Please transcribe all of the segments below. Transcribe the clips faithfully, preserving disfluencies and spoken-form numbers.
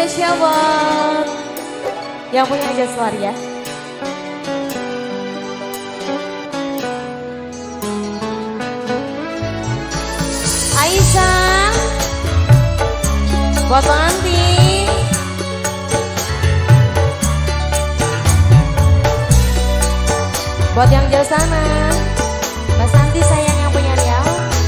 spesial buat yang punya aja suara ya. Aisyah, buat pengantin, buat yang jauh sana, Mbak Santi sayang yang punya Riau.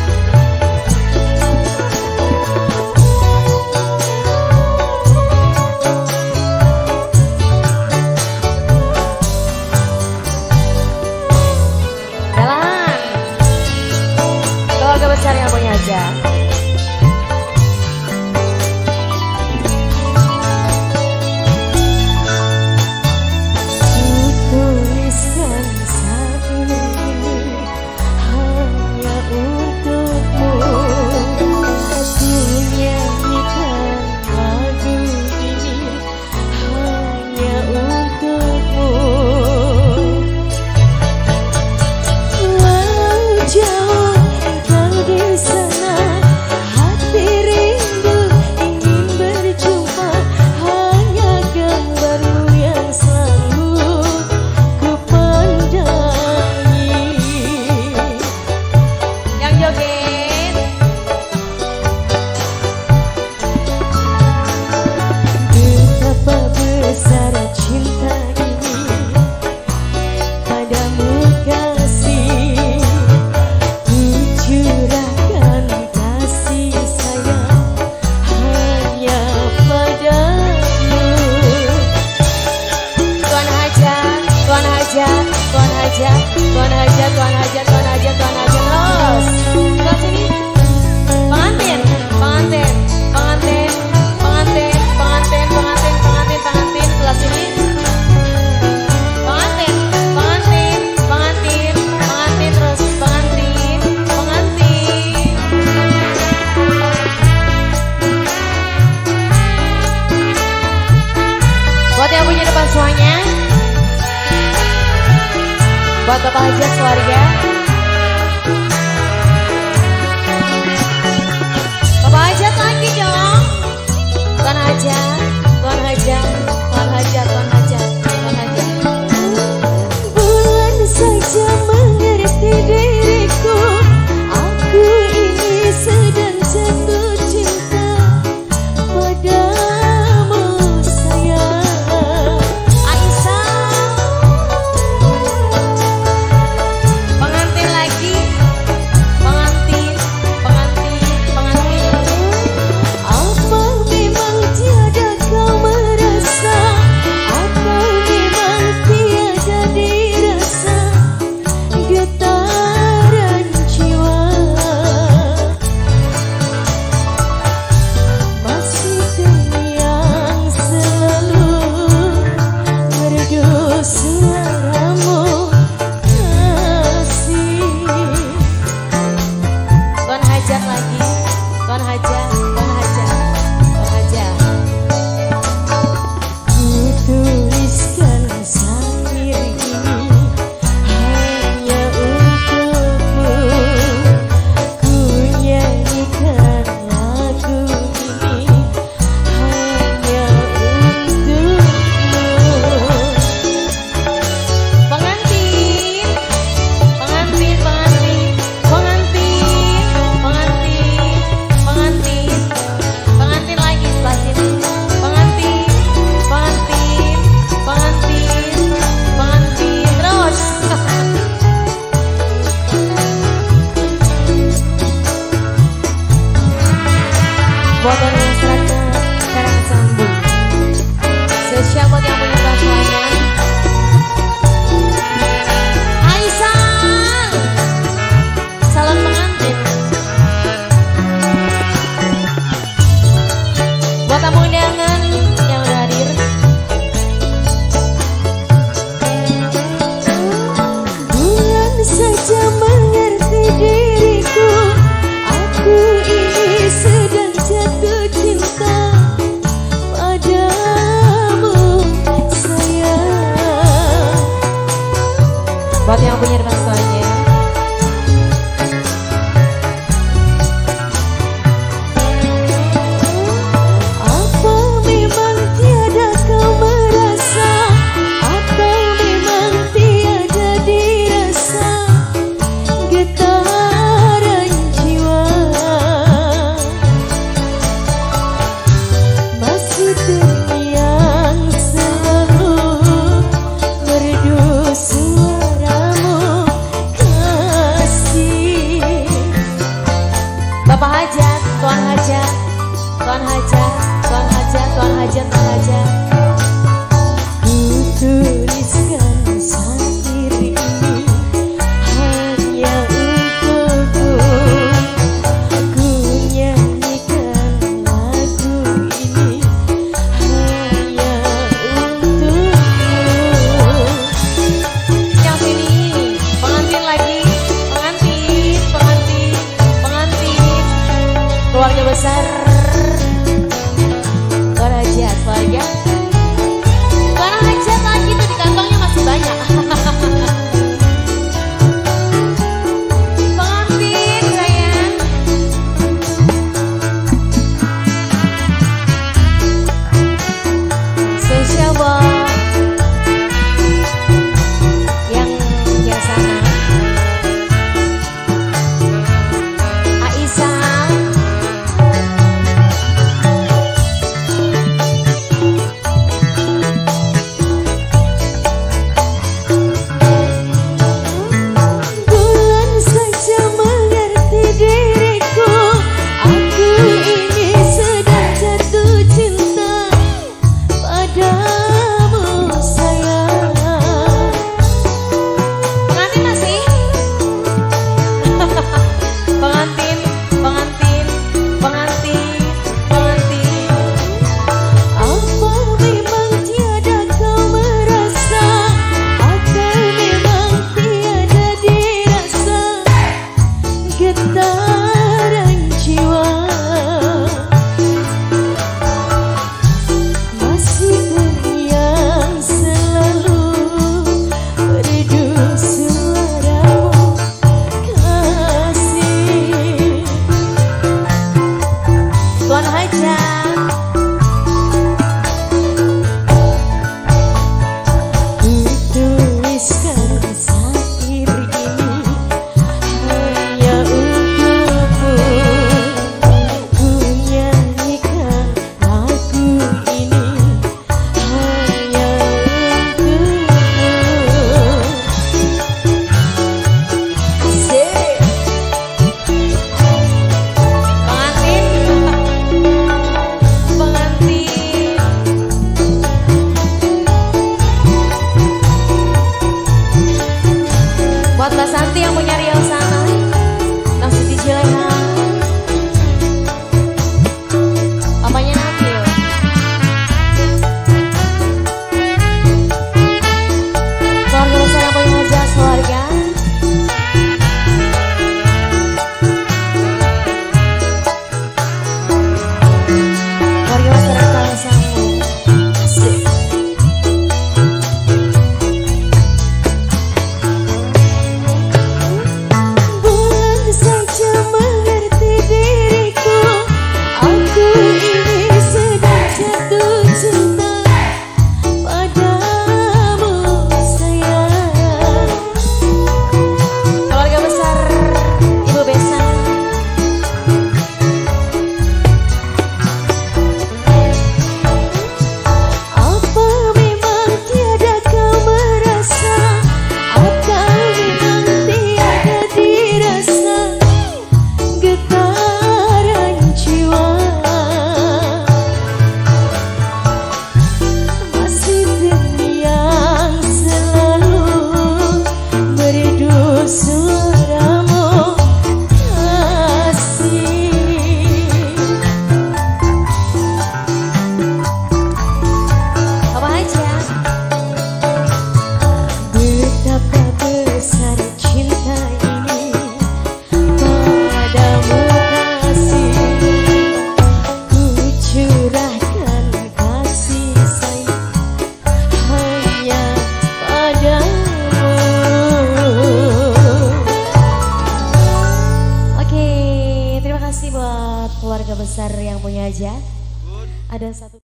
Jalan, keluarga besar yang punya aja. Tuan hajat, tuan hajat, tuan hajat, tuan hajat terus. Sebelah sini. Pengantin, pengantin, pengantin, pengantin, pengantin, pengantin, pengantin, pengantin. Sebelah sini. Pengantin, pengantin, pengantin, pengantin terus, pengantin, pengantin. Buat yang punya depan semuanya. Buat Bapak Hajat keluarga, Bapak Hajat lagi dong. Tuan Hajat, Tuan Hajat, Tuan Hajat, Tuan Hajat, Tuan Hajat. Bulan saja mengerti diriku, aku ini sedang jatuh cinta padamu sayang. Aisyah, pengantin Tuan Hajat, Tuan Hajat, Tuan Hajat, Tuan Hajat. Tuliskan satir ini hanya untukku. Ku nyanyikan lagu ini hanya untukku. Yang sini, pengantin lagi, pengantin, pengantin, pengantin, keluarga besar, Tuan Hajat, keluarga. Tuan Hajat lagi tuh di kantongnya masih banyak. Pengantin sayang. Spesial buat yang di sana. Aisyah. Bulan saja mengerti diriku. Aku ini sedang jatuh cinta padamu sayang. Pengantin masih? Pengantin, pengantin, pengantin, pengantin. Apa memang tiada kau merasa, atau memang tiada dirasa getaran jiwa? Masih terngiang selalu merdu suaramu kasih. Tuan Hajat. Tuliskan satir ini hanya untukmu. Ku nyanyikan lagu ini hanya untukmu. Asik. Pengantin, pengantin. Buat Mbak Santi yang punya Riau sana, Bang Siti Cileha, papanya Nabil. Keluarga besar yang punya Hajat, keluarga. Keluarga besar yang kalian sambung. Asik. Bulan saja mengerti diriku. Aku ini sedang jatuh cinta padamu sayang. Keluarga besar Ibu Besan. Apa memang tiada kau merasa, atau memang tiada dirasa getaran jiwa? Masih terngiang selalu merdu suaramu kasih. Apa aja? Betapa besar cinta ini padamu kasih. Ku curahkan kasih sayang hanya padamu. Oke, terima kasih buat keluarga besar yang punya Hajat. Ada satu